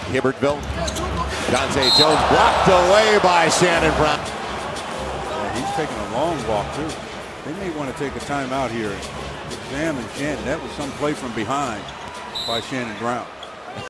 Hibbertville. Dahntay Jones blocked away by Shannon Brown. Yeah, he's taking a long walk too. They may want to take a timeout here and examine Shannon. That was some play from behind by Shannon Brown.